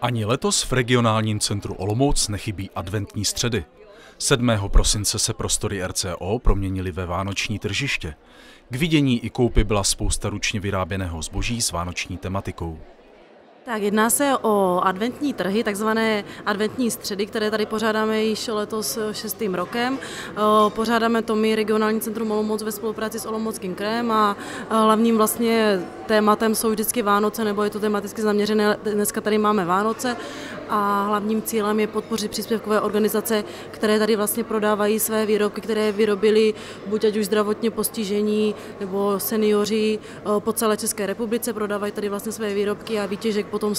Ani letos v regionálním centru Olomouc nechybí adventní středy. 7. prosince se prostory RCO proměnily ve vánoční tržiště. K vidění i koupi byla spousta ručně vyráběného zboží s vánoční tematikou. Tak jedná se o adventní trhy, takzvané adventní středy, které tady pořádáme již letos 6. rokem. Pořádáme to my, regionální centrum Olomouc, ve spolupráci s Olomouckým krajem a hlavním vlastně tématem jsou vždycky Vánoce, nebo je to tematicky zaměřené. Dneska tady máme Vánoce a hlavním cílem je podpořit příspěvkové organizace, které tady vlastně prodávají své výrobky, které vyrobili buď ať už zdravotně postižení nebo seniori po celé České republice, prodávají tady vlastně své výrobky a výtěžek potom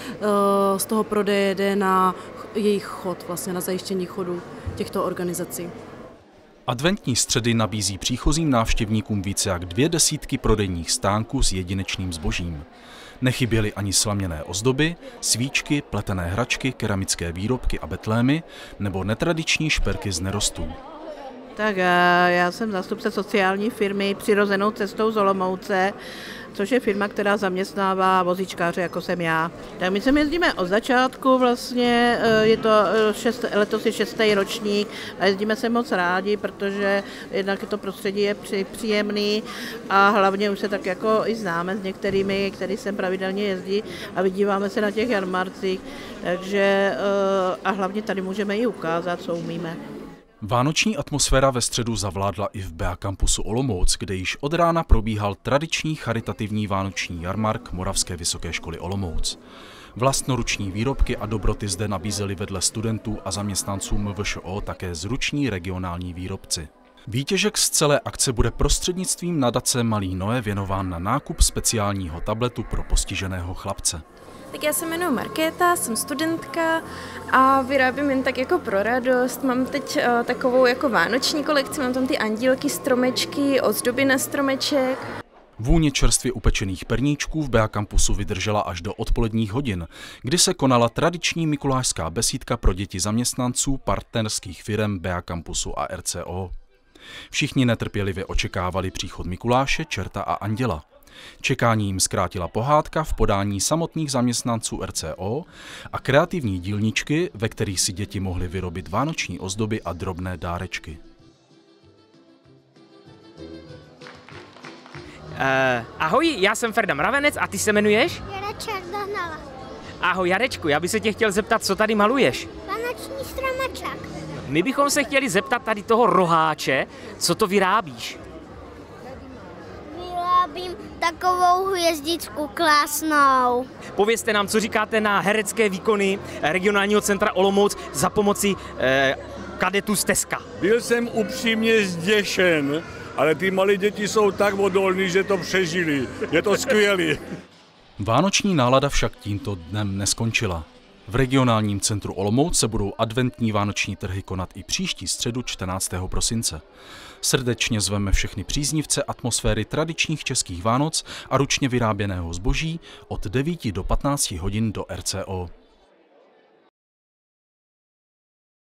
z toho prodeje jde na jejich chod, vlastně na zajištění chodu těchto organizací. Adventní středy nabízí příchozím návštěvníkům více jak 20 prodejních stánků s jedinečným zbožím. Nechyběly ani slaměné ozdoby, svíčky, pletené hračky, keramické výrobky a betlémy nebo netradiční šperky z nerostů. Tak já jsem zástupce sociální firmy Přirozenou cestou z Olomouce, což je firma, která zaměstnává vozíčkáře, jako jsem já. Tak my sem jezdíme od začátku, vlastně je to letos je 6. ročník a jezdíme se moc rádi, protože jednak to prostředí je příjemný a hlavně už se tak jako i známe s některými, kteří sem pravidelně jezdí a vydíváme se na těch jarmarcích, takže a hlavně tady můžeme i ukázat, co umíme. Vánoční atmosféra ve středu zavládla i v BA Campusu Olomouc, kde již od rána probíhal tradiční charitativní vánoční jarmark Moravské vysoké školy Olomouc. Vlastnoruční výrobky a dobroty zde nabízeli vedle studentů a zaměstnanců MVŠO také zruční regionální výrobci. Výtěžek z celé akce bude prostřednictvím nadace Malý Noé věnován na nákup speciálního tabletu pro postiženého chlapce. Tak já se jmenuji Markéta, jsem studentka a vyrábím jen tak jako pro radost. Mám teď takovou jako vánoční kolekci, mám tam ty andílky, stromečky, ozdoby na stromeček. Vůně čerstvě upečených perníčků v BA Campusu vydržela až do odpoledních hodin, kdy se konala tradiční mikulášská besídka pro děti zaměstnanců partnerských firem BA Campusu a RCO. Všichni netrpělivě očekávali příchod Mikuláše, čerta a anděla. Čekání jim zkrátila pohádka v podání samotných zaměstnanců RCO a kreativní dílničky, ve kterých si děti mohly vyrobit vánoční ozdoby a drobné dárečky. Ahoj, já jsem Ferda Mravenec a ty se jmenuješ? Jareček Dohnala. Ahoj Jarečku, já bych se tě chtěl zeptat, co tady maluješ? Vánoční stromeček. My bychom se chtěli zeptat tady toho roháče, co to vyrábíš? Vyrábím takovou hvězdičku krásnou. Povězte nám, co říkáte na herecké výkony regionálního centra Olomouc za pomoci kadetů z Teska. Byl jsem upřímně zděšen, ale ty malé děti jsou tak odolní, že to přežili. Je to skvělé. Vánoční nálada však tímto dnem neskončila. V regionálním centru Olomouc se budou adventní vánoční trhy konat i příští středu 14. prosince. Srdečně zveme všechny příznivce atmosféry tradičních českých Vánoc a ručně vyráběného zboží od 9 do 15 hodin do RCO.